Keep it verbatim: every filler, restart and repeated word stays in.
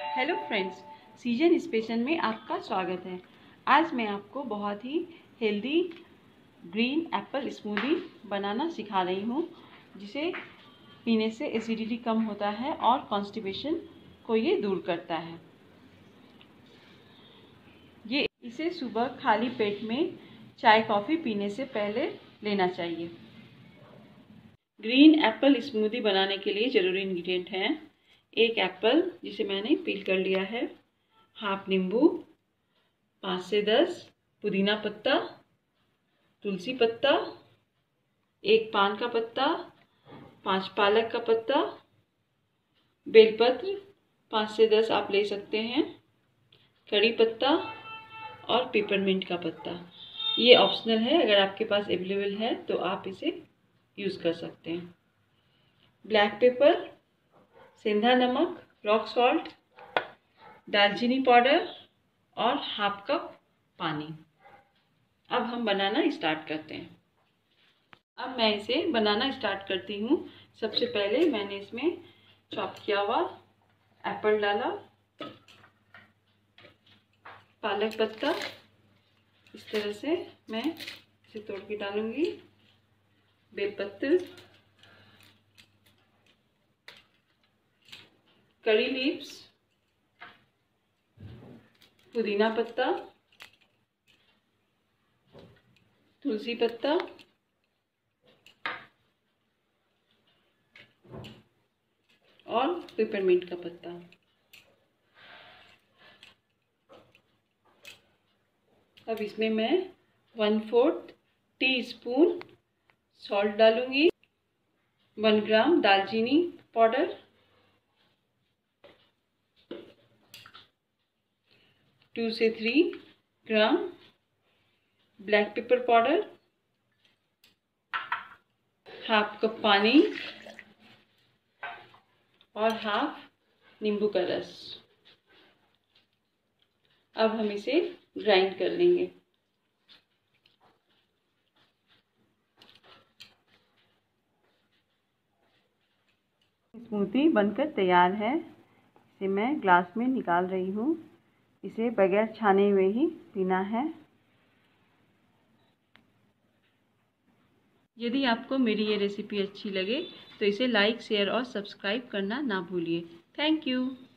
Hello friends, season special में आपका स्वागत है। आज मैं आपको बहुत ही हेल्दी ग्रीन एप्पल स्मूदी बनाना सिखा रही हूँ, जिसे पीने से एसिडिटी कम होता है और कॉन्स्टिपेशन को ये दूर करता है। ये इसे सुबह खाली पेट में चाय कॉफ़ी पीने से पहले लेना चाहिए। ग्रीन एप्पल स्मूदी बनाने के लिए ज़रूरी इंग्रेडिएंट हैं: एक एप्पल जिसे मैंने पील कर लिया है, हाफ नींबू, पाँच से दस पुदीना पत्ता, तुलसी पत्ता, एक पान का पत्ता, पांच पालक का पत्ता, बेलपत्र पाँच से दस आप ले सकते हैं, कड़ी पत्ता और पेपरमिंट का पत्ता। ये ऑप्शनल है, अगर आपके पास अवेलेबल है तो आप इसे यूज़ कर सकते हैं। ब्लैक पेपर, सेंधा नमक, रॉक सॉल्ट, दालचीनी पाउडर और हाफ कप पानी। अब हम बनाना स्टार्ट करते हैं। अब मैं इसे बनाना स्टार्ट करती हूँ। सबसे पहले मैंने इसमें चॉप किया हुआ एप्पल डाला, पालक पत्ता इस तरह से मैं इसे तोड़ के डालूंगी, बेलपत्र, करी लीव्स, पुदीना पत्ता, तुलसी पत्ता और पेपरमिंट का पत्ता। अब इसमें मैं one fourth teaspoon salt डालूंगी, वन ग्राम दालचीनी पाउडर, टू से three gram black pepper powder, half cup पानी और हाफ नींबू का रस। अब हम इसे ग्राइंड कर लेंगे। स्मूदी बनकर तैयार है। इसे मैं ग्लास में निकाल रही हूँ। इसे बगैर छाने हुए ही पीना है। यदि आपको मेरी ये रेसिपी अच्छी लगे तो इसे लाइक, शेयर और सब्सक्राइब करना ना भूलिए। Thank you.